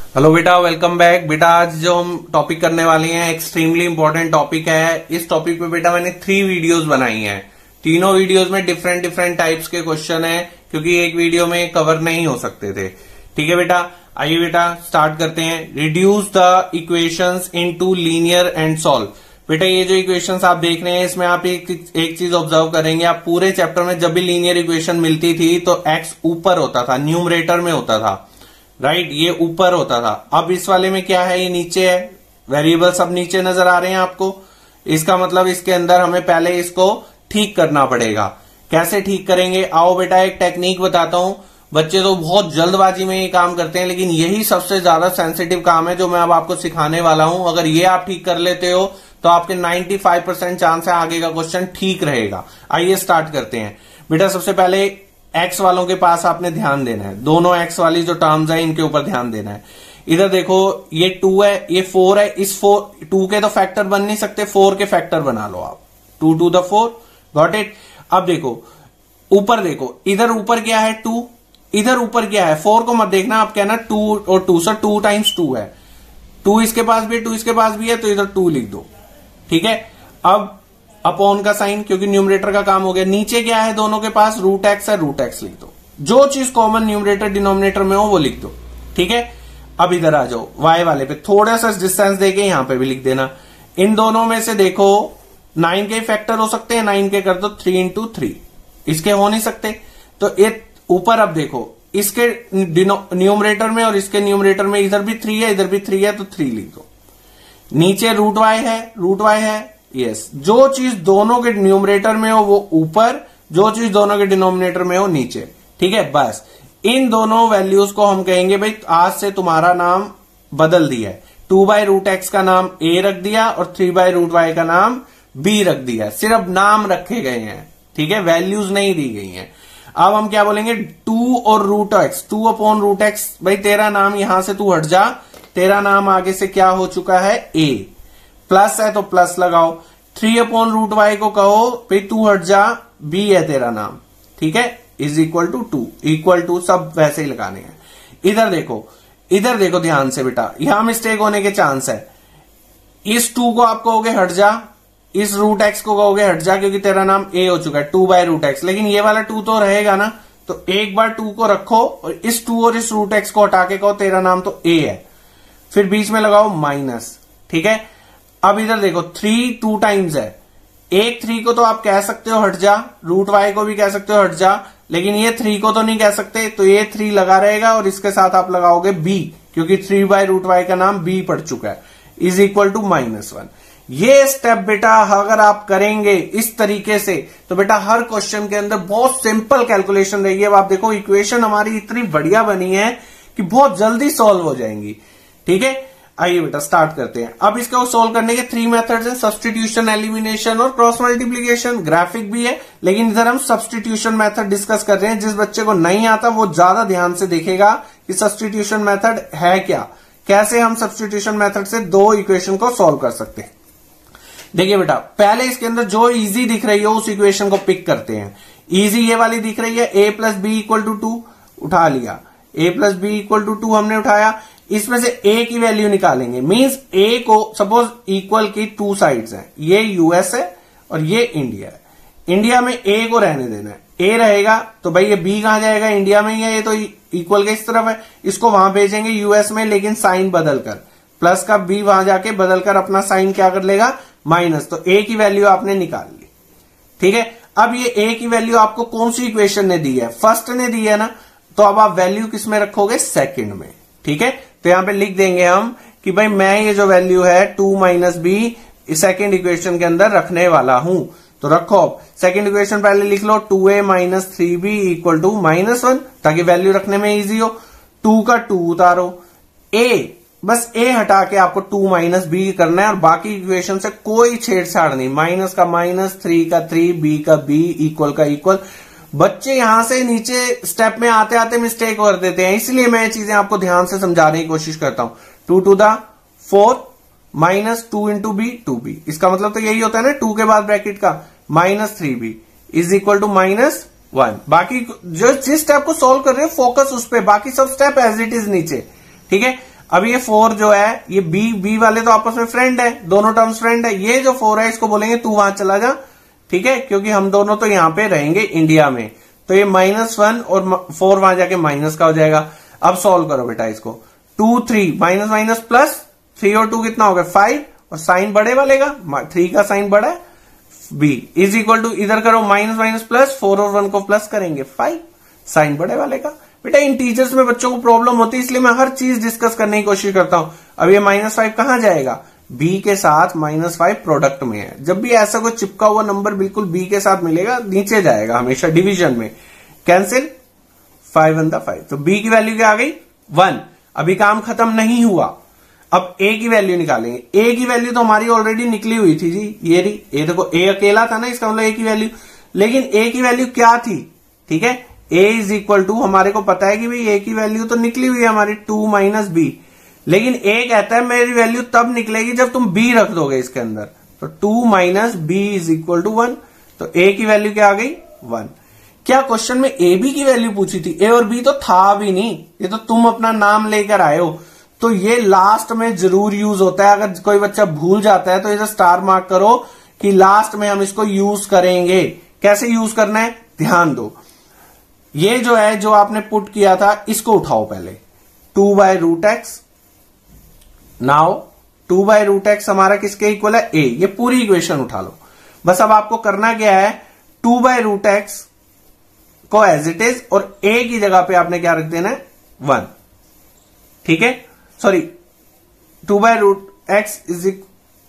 Hello बेटा, welcome back. बेटा आज जो हम टॉपिक करने वाले हैं एक्सट्रीमली इंपॉर्टेंट टॉपिक है। इस टॉपिक पे बेटा मैंने 3 वीडियोस बनाई हैं। तीनों वीडियोस में डिफरेंट डिफरेंट टाइप्स के क्वेश्चन है, क्योंकि एक वीडियो में कवर नहीं हो सकते थे। ठीक है बेटा, आइए बेटा स्टार्ट करते हैं। Reduce the equations into linear and solve. बेटा ये जो इक्वेशंस आप देख रहे हैं, इसमें आप एक चीज ऑब्जर्व करेंगे। आप पूरे चैप्टर में जब भी लीनियर इक्वेशन मिलती थी तो एक्स ऊपर होता था, न्यूमरेटर में होता था, राइट, ये ऊपर होता था। अब इस वाले में क्या है, ये नीचे है। वेरिएबल सब नीचे नजर आ रहे हैं आपको। इसका मतलब इसके अंदर हमें पहले इसको ठीक करना पड़ेगा। कैसे ठीक करेंगे, आओ बेटा एक टेक्निक बताता हूं। बच्चे तो बहुत जल्दबाजी में ये काम करते हैं, लेकिन यही सबसे ज्यादा सेंसिटिव काम है जो मैं अब आपको सिखाने वाला हूं। अगर ये आप ठीक कर लेते हो तो आपके 95% चांस है आगे का क्वेश्चन ठीक रहेगा। आइए स्टार्ट करते हैं। बेटा सबसे पहले एक्स वालों के पास आपने ध्यान देना है। दोनों एक्स वाली जो टर्म्स है इनके ऊपर ध्यान देना है। इधर देखो, ये 2 है, ये 4 है। इस 2 के तो फैक्टर बन नहीं सकते, 4 के फैक्टर बना लो आप। 2 to the 4, गॉट इट। अब देखो ऊपर, देखो इधर ऊपर क्या है 2, इधर ऊपर क्या है 4 को मत देखना, आप कहना 2 और 2, सर 2 times 2 है। 2 इसके पास भी है, 2 इसके पास भी है, तो इधर 2 लिख दो। ठीक है, अब अपॉन का साइन, क्योंकि न्यूमरेटर का काम हो गया। नीचे क्या है दोनों के पास, रूट एक्स है, रूट एक्स लिख दो। जो चीज कॉमन न्यूमरेटर डिनोमिनेटर में हो वो लिख दो। ठीक है, अब इधर आ जाओ, वाई वाले पे थोड़ा सा डिस्टेंस देके यहां पे भी लिख देना। इन दोनों में से देखो 9 के फैक्टर हो सकते हैं, 9 के कर दो 3 into 3, इसके हो नहीं सकते। तो ये ऊपर अब देखो, इसके न्यूमरेटर में और इसके न्यूमरेटर में इधर भी 3 है, इधर भी 3 है, तो 3 लिख दो। नीचे रूट वाई है, रूट वाई है, यस। जो चीज दोनों के न्यूमरेटर में हो वो ऊपर, जो चीज दोनों के डिनोमिनेटर में हो नीचे। ठीक है, बस इन दोनों वैल्यूज को हम कहेंगे भाई आज से तुम्हारा नाम बदल दिया है। 2/√x का नाम a रख दिया और 3/√y का नाम b रख दिया। सिर्फ नाम रखे गए हैं, ठीक है, वैल्यूज नहीं दी गई हैं। अब हम क्या बोलेंगे, 2 और √x, 2/√x। भाई तेरा नाम यहां से तू हट जा, तेरा नाम आगे से क्या हो चुका है, a। प्लस है तो प्लस लगाओ। 3/√y को कहो भाई तू हट जा, b है तेरा नाम। ठीक है, is equal to 2, equal to सब वैसे ही लगाने हैं। इधर देखो ध्यान से बेटा, यहां मिस्टेक होने के चांस है। इस 2 को आप कहोगे हट जा, इस √x को कहोगे हट जा, क्योंकि तेरा नाम a हो चुका है, 2/√x। लेकिन ये वाला 2 तो रहेगा ना, तो एक बार 2 को रखो और इस 2 और इस √x को हटा के कहो तेरा नाम तो a है। फिर बीच में लगाओ माइनस। ठीक है, अब इधर देखो 3 2 टाइम्स है। एक 3 को तो आप कह सकते हो हट जा, √y को भी कह सकते हो हट जा, लेकिन ये 3 को तो नहीं कह सकते, तो ये 3 लगा रहेगा और इसके साथ आप लगाओगे b, क्योंकि 3/√y का नाम b पड़ चुका है, इज इक्वल टू -1। ये स्टेप बेटा अगर आप करेंगे इस तरीके से तो बेटा हर क्वेश्चन के अंदर बहुत सिंपल कैलकुलेशन रहेगी। अब आप देखो इक्वेशन हमारी इतनी बढ़िया बनी है कि बहुत जल्दी सॉल्व हो जाएंगी। ठीक है, आइए बेटा स्टार्ट करते हैं। अब इसको सोल्व करने के 3 मेथड्स हैं, सब्स्टिट्यूशन, एलिमिनेशन और क्रॉस मल्टीप्लीकेशन। ग्राफिक भी है, लेकिन इधर हम सब्स्टिट्यूशन मेथड डिस्कस कर रहे हैं। जिस बच्चे को नहीं आता वो ज्यादा ध्यान से देखेगा कि सब्स्टिट्यूशन मेथड है क्या, कैसे हम सब्स्टिट्यूशन मेथड से 2 इक्वेशन को सोल्व कर सकते हैं। देखिए बेटा, पहले इसके अंदर जो इजी दिख रही हो उस इक्वेशन को पिक करते हैं। इजी ये वाली दिख रही है, a + b = 2, उठा लिया। a + b = 2 हमने उठाया। इसमें से a की वैल्यू निकालेंगे। मींस a को सपोज इक्वल की 2 साइड्स हैं, ये यूएस है और ये इंडिया है। इंडिया में a को रहने देना है, a रहेगा तो भाई ये b कहां जाएगा, इंडिया में ही है, ये तो इक्वल के इस तरफ है। इसको वहां भेजेंगे यूएस में, लेकिन साइन बदलकर, प्लस का b वहां जाके बदलकर अपना साइन क्या कर लेगा, माइनस। तो a की वैल्यू आपने निकाल ली। ठीक है, अब ये a की वैल्यू आपको कौन सी इक्वेशन ने दी है, फर्स्ट ने दी है ना, तो अब आप वैल्यू किस में रखोगे, सेकंड में। ठीक है, तो यहां पे लिख देंगे हम कि भाई मैं ये जो वैल्यू है 2 - b इस सेकंड इक्वेशन के अंदर रखने वाला हूं। तो रखो, सेकंड इक्वेशन पहले लिख लो, 2a - 3b = -1, ताकि वैल्यू रखने में इजी हो। 2 का 2 उतारो, a बस a हटा के आपको 2 - b करना है, और बाकी इक्वेशन से कोई छेड़छाड़ नहीं। माइनस का माइनस, 3 का 3, b का b, इक्वल का इक्वल। बच्चे यहां से नीचे स्टेप में आते आते मिस्टेक कर देते हैं, इसलिए मैं चीजें आपको ध्यान से समझाने की कोशिश करता हूं। 2 to the 4 -2 into b 2b, इसका मतलब तो यही होता है ना, 2 के बाद ब्रैकेट का -3b इज इक्वल टू -1। बाकी जो जिस स्टेप को सोल्व कर रहे हो फोकस उस पर, बाकी सब स्टेप एज इट इज नीचे। ठीक है, अब ये 4 जो है ये बी वाले तो आपस में फ्रेंड है, दोनों टर्म्स फ्रेंड है। ये जो 4 है इसको बोलेंगे तू वहां चला जा, ठीक है, क्योंकि हम दोनों तो यहां पे रहेंगे इंडिया में। तो ये -1 और 4 वहां जाके माइनस का हो जाएगा। अब सॉल्व करो बेटा इसको। 2 3 माइनस माइनस प्लस, 3 और 2 कितना हो गया 5, और साइन बड़े वाले का 3 का साइन बड़ा है, बी इज इक्वल टू इधर करो माइनस माइनस प्लस, 4 और 1 को प्लस करेंगे 5, साइन बड़े वाले का। बेटा इन टीचर्स में बच्चों को प्रॉब्लम होती है, इसलिए मैं हर चीज डिस्कस करने की कोशिश करता हूं। अब ये -5 कहां जाएगा, बी के साथ -5 प्रोडक्ट में है। जब भी ऐसा कोई चिपका हुआ नंबर बिल्कुल बी के साथ मिलेगा नीचे जाएगा हमेशा डिवीजन में, कैंसिल 5 1 5। तो बी की वैल्यू क्या आ गई 1। अभी काम खत्म नहीं हुआ, अब ए की वैल्यू निकालेंगे। ए की वैल्यू तो हमारी ऑलरेडी निकली हुई थी जी, ये रही। ए देखो ए अकेला था ना, इसका मतलब ए की वैल्यू, लेकिन ए की वैल्यू क्या थी, ठीक है, ए इज इक्वल टू, हमारे को पता है कि भाई ए की वैल्यू तो निकली हुई है हमारी 2 माइनस बी, लेकिन ए कहता है मेरी वैल्यू तब निकलेगी जब तुम बी रख दोगे इसके अंदर। तो 2 minus b is equal to 1। तो ए की वैल्यू क्या आ गई 1। क्या क्वेश्चन में ए बी की वैल्यू पूछी थी, ए और बी तो था भी नहीं, ये तो तुम अपना नाम लेकर आए हो। तो ये लास्ट में जरूर यूज होता है, अगर कोई बच्चा भूल जाता है तो इसे स्टार मार्क करो कि लास्ट में हम इसको यूज करेंगे। कैसे यूज करना है ध्यान दो। ये जो है जो आपने पुट किया था इसको उठाओ पहले, 2/√x। नाउ 2/√x हमारा किसके इक्वल है a, ये पूरी इक्वेशन उठा लो। बस अब आपको करना क्या है, 2/√x को एज इट इज और a की जगह पे आपने क्या रख देना है 1, ठीक है, सॉरी 2/√x इज इक्वल,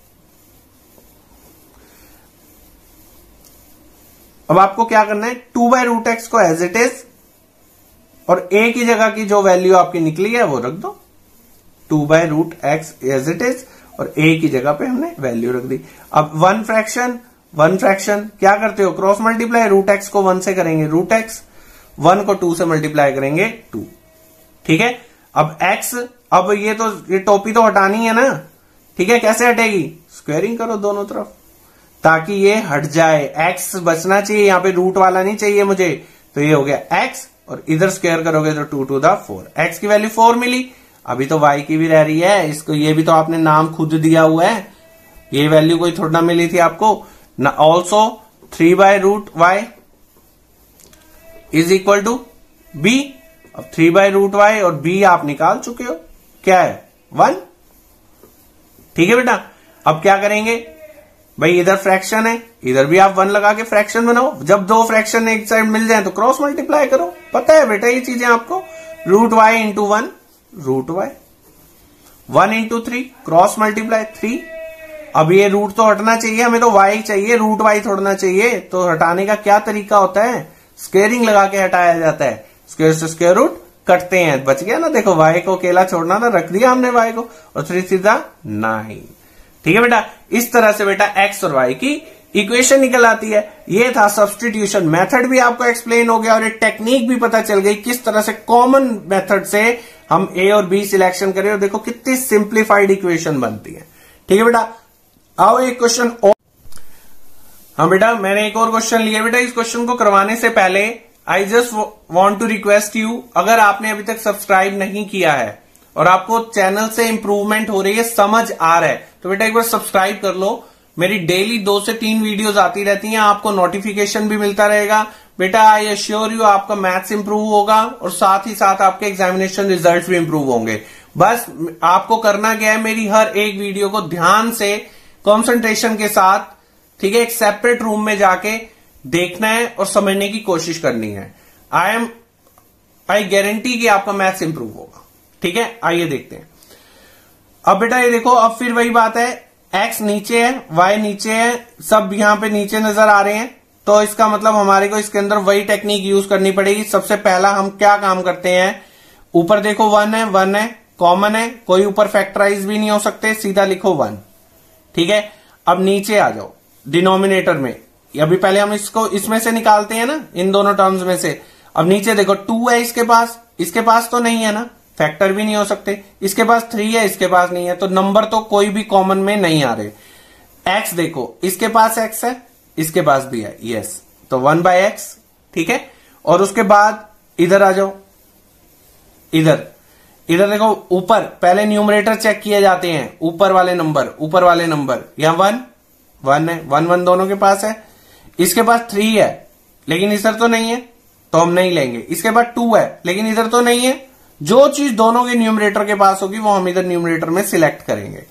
अब आपको क्या करना है 2/√x को एज इट इज और a की जगह की जो वैल्यू आपकी निकली है वो रख दो, 2/√x एज इट इज और a की जगह पे हमने वैल्यू रख दी। अब वन फ्रैक्शन क्या करते हो, क्रॉस मल्टीप्लाई, √x को 1 से करेंगे √x, 1 को 2 से मल्टीप्लाई करेंगे 2, ठीक है। अब x, अब ये टोपी तो हटानी है ना, ठीक है, कैसे हटेगी, स्क्वेयरिंग करो दोनों तरफ ताकि ये हट जाए, x बचना चाहिए, यहां पे रूट वाला नहीं चाहिए मुझे। तो ये हो गया x और इधर स्क्वायर करोगे तो 2 to the 4, x की वैल्यू 4 मिली। अभी तो y की भी रह रही है, इसको ये भी तो आपने नाम खुद दिया हुआ है, ये वैल्यू कोई थोड़ा ना मिली थी आपको ना। Also 3/√y is equal to b। अब 3/√y और b आप निकाल चुके हो, क्या है 1, ठीक है बेटा। अब क्या करेंगे भाई, इधर फ्रैक्शन है, इधर भी आप 1 लगा के फ्रैक्शन बनाओ। जब दो फ्रैक्शन एक साइड मिल जाए तो क्रॉस मल्टीप्लाई करो, पता है बेटा ये चीजें आपको। √y into 1 √y, 1 into 3 cross multiply 3। अब ये रूट तो हटना चाहिए, हमें तो y चाहिए, √y थोड़ना चाहिए। तो हटाने का क्या तरीका होता है, स्क्वेयरिंग लगा के हटाया जाता है, स्क्वेयर से स्क्वेयर रूट कटते हैं, बच गया ना। देखो y को अकेला छोड़ना था, रख दिया हमने y को, और 3 सीधा 9, ठीक है बेटा। इस तरह से बेटा x और y की इक्वेशन निकल आती है। ये था सब्स्टिट्यूशन, मेथड भी आपको एक्सप्लेन हो गया और एक टेक्निक भी पता चल गई किस तरह से कॉमन मेथड से हम a और b सिलेक्शन करें, और देखो कितनी सिंप्लीफाइड इक्वेशन बनती है, ठीक है बेटा। आओ एक क्वेश्चन और, हाँ बेटा मैंने एक और क्वेश्चन लिया बेटा। इस क्वेश्चन को करवाने से पहले I just want to request you, अगर आपने अभी तक सब्सक्राइब नहीं किया है और आपको चैनल से इंप्रूवमेंट हो रही है, समझ आ रहा है, तो बेटा एक बार सब्सक्राइब कर लो। मेरी डेली 2 से 3 वीडियोस आती रहती हैं, आपको नोटिफिकेशन भी मिलता रहेगा बेटा। आई एश्योर यू आपका मैथ्स इंप्रूव होगा और साथ ही साथ आपके एग्जामिनेशन रिजल्ट्स भी इंप्रूव होंगे। बस आपको करना क्या है, मेरी हर एक वीडियो को ध्यान से कंसंट्रेशन के साथ, ठीक है, एक सेपरेट रूम में जाके देखना है और समझने की कोशिश करनी है। आई गारंटी कि आपका मैथ्स इंप्रूव होगा, ठीक है। आइए देखते हैं। अब बेटा ये देखो, अब फिर वही बात है, x नीचे है, y नीचे है, सब यहां पे नीचे नजर आ रहे हैं, तो इसका मतलब हमारे को इसके अंदर वही टेक्निक यूज करनी पड़ेगी। सबसे पहला हम क्या काम करते हैं, ऊपर देखो 1 है, कॉमन है, कोई ऊपर फैक्टराइज भी नहीं हो सकते, सीधा लिखो 1, ठीक है। अब नीचे आ जाओ डिनोमिनेटर में, अभी पहले हम इसको इसमें से निकालते हैं ना, इन दोनों टर्म्स में से। अब नीचे देखो 2 है इसके पास तो नहीं है ना, फैक्टर भी नहीं हो सकते, इसके पास 3 है, इसके पास नहीं है, तो नंबर तो कोई भी कॉमन में नहीं आ रहे। x देखो, इसके पास x है, इसके पास भी है, यस, तो 1/x, ठीक है। और उसके बाद इधर आ जाओ, इधर इधर देखो ऊपर पहले न्यूमरेटर चेक किए जाते हैं, ऊपर वाले नंबर या 1 है, 1 दोनों के पास है। इसके पास 3 है लेकिन इधर तो नहीं है तो हम नहीं लेंगे। इसके बाद 2 है लेकिन इधर तो नहीं है। जो चीज दोनों के न्यूमरेटर के पास होगी वो हम इधर न्यूमरेटर में सिलेक्ट करेंगे।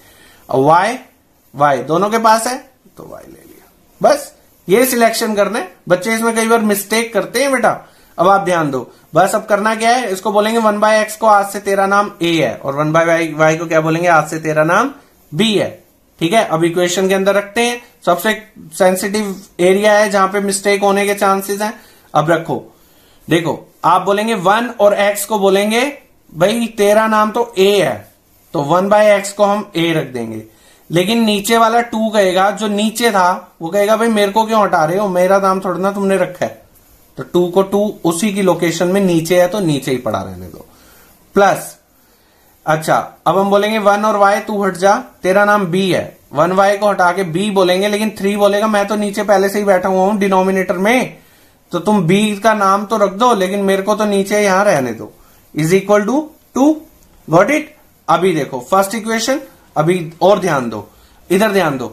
और y दोनों के पास है तो y ले लिया। बस ये सिलेक्शन करना है। बच्चे इसमें कई बार मिस्टेक करते हैं बेटा। अब आप ध्यान दो, बस अब करना क्या है, इसको बोलेंगे 1/x को आज से तेरा नाम a है और 1/y को क्या बोलेंगे, आज से तेरा नाम b है। ठीक है, अब इक्वेशन के अंदर रखते हैं। सबसे सेंसिटिव एरिया है जहां पे मिस्टेक होने के चांसेस हैं। अब रखो, देखो आप बोलेंगे 1 और x को बोलेंगे भाई तेरा नाम तो a है तो 1/x को हम a रख देंगे। लेकिन नीचे वाला 2 कहेगा, जो नीचे था वो कहेगा भाई मेरे को क्यों हटा रहे हो, मेरा नाम थोड़ा ना तुमने रखा है। तो 2 को 2 उसी की लोकेशन में नीचे है तो नीचे ही पड़ा रहने दो। प्लस अच्छा अब हम बोलेंगे 1 और y तू हट जा, तेरा नाम b है। 1y को हटा के b बोलेंगे, लेकिन 3 बोलेगा मैं तो नीचे पहले से ही बैठा हुआ हूं डिनोमिनेटर में, तो तुम b का नाम तो रख दो लेकिन मेरे को तो नीचे यहां रहने दो। Is equal to 2। Got it. अभी देखो फर्स्ट इक्वेशन, अभी और ध्यान दो, इधर ध्यान दो।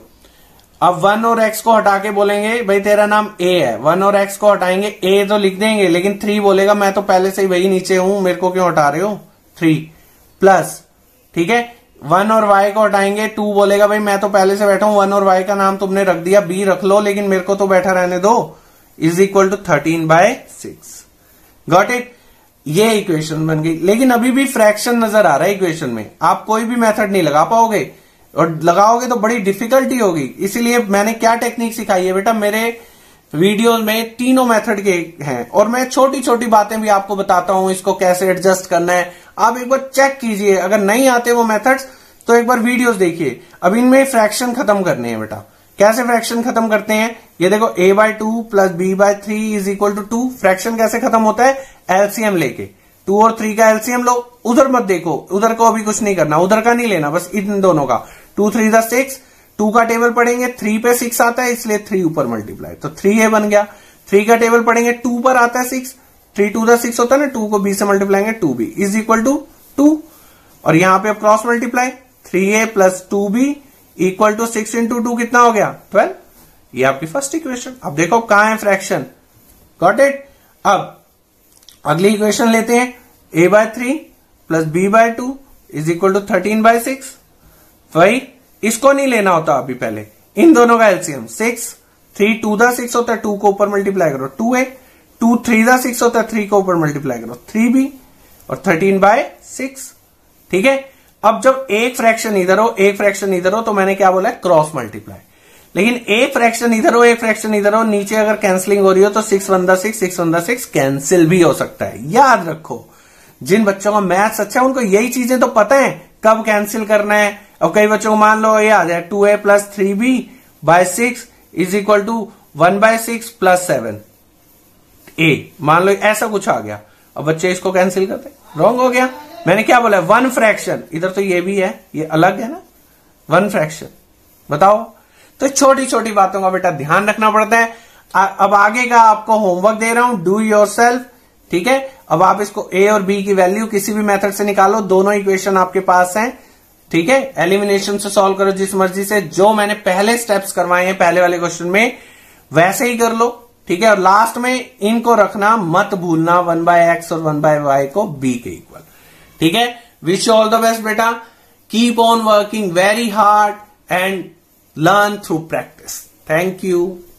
अब 1 और x को हटा के बोलेंगे भाई तेरा नाम a है। 1 और x को हटाएंगे, a तो लिख देंगे लेकिन 3 बोलेगा मैं तो पहले से ही वही नीचे हूं, मेरे को क्यों हटा रहे हो 3। प्लस ठीक है 1 और y को हटाएंगे, 2 बोलेगा भाई मैं तो पहले से बैठा हूं, 1 और y का नाम तुमने रख दिया, b रख लो लेकिन मेरे को तो बैठा रहने दो। Is equal to 13/6। Got it. ये इक्वेशन बन गई। लेकिन अभी भी फ्रैक्शन नजर आ रहा है इक्वेशन में, आप कोई भी मेथड नहीं लगा पाओगे और लगाओगे तो बड़ी डिफिकल्टी होगी। इसीलिए मैंने क्या टेक्निक सिखाई है बेटा, मेरे वीडियोस में तीनों मेथड के हैं और मैं छोटी छोटी बातें भी आपको बताता हूं, इसको कैसे एडजस्ट करना है। आप एक बार चेक कीजिए, अगर नहीं आते वो मेथड्स तो एक बार वीडियोस देखिए। अब इनमें फ्रैक्शन खत्म करने हैं बेटा। कैसे फ्रैक्शन खत्म करते हैं, ये देखो a/2 plus b/3 is equal to 2। Fraction कैसे खत्म होता है, एलसीएम लेके 2 और 3 का एलसीएम लो। उधर मत देखो, उधर को अभी कुछ नहीं करना, उधर का नहीं लेना, बस इन दोनों का। 2 3 6, 2 का टेबल पढ़ेंगे 3 पे 6 आता है इसलिए 3 ऊपर मल्टीप्लाई, तो 3a बन गया। 3 का टेबल पढ़ेंगे 2 पर आता है 6, 3 2 6 होता है ना, 2 को b से मल्टीप्लाएंगे 2b इज इक्वल टू 2। और यहां पे cross multiply 3a plus 2b equal to 6 into 2 कितना हो गया 12। ये आपकी फर्स्ट इक्वेशन। अब देखो कहां है फ्रैक्शन। Got it. अब अगली इक्वेशन लेते हैं, a/3 plus b/2 is equal to 13/6। वही इसको नहीं लेना होता अभी, पहले इन दोनों का एलसीएम 6, 3 2 6 होता है, 2 को ऊपर मल्टीप्लाई करो 2a, 2 3 6 होता है, 3 को ऊपर मल्टीप्लाई करो 3b और 13/6। ठीक है। अब जब एक फ्रैक्शन इधर हो एक फ्रैक्शन इधर हो तो मैंने क्या बोला है, क्रॉस मल्टीप्लाई। लेकिन एक फ्रैक्शन इधर हो एक फ्रैक्शन इधर हो, नीचे अगर कैंसिलिंग हो रही हो तो 6 1 6 6 1 6 कैंसिल भी हो सकता है। याद रखो, जिन बच्चों का मैथ्स अच्छा है उनको यही चीजें तो पता है कब कैंसिल करना है। और कई बच्चों को मान लो ये आ जाए 2a plus 3b/6 is equal to 1/6 plus 7a, मान लो ऐसा कुछ आ गया। अब बच्चे इसको कैंसिल करते, रॉन्ग हो गया। मैंने क्या बोला, 1 फ्रैक्शन, इधर तो ये भी है, ये अलग है ना 1 फ्रैक्शन। बताओ, तो छोटी छोटी बातों का बेटा ध्यान रखना पड़ता है। अब आगे का आपको होमवर्क दे रहा हूं, डू योरसेल्फ। ठीक है। अब आप इसको a और b की वैल्यू किसी भी मेथड से निकालो, दोनों इक्वेशन आपके पास हैं। ठीक है। एलिमिनेशन से सॉल्व करो जिस मर्जी से, जो मैंने पहले स्टेप्स करवाए हैं पहले वाले क्वेश्चन में वैसे ही कर लो। ठीक है। और लास्ट में इनको रखना मत भूलना, 1/x और 1/y को b के इक्वल। ठीक है। Wish you all the best बेटा। Keep on working very hard and learn through practice. Thank you.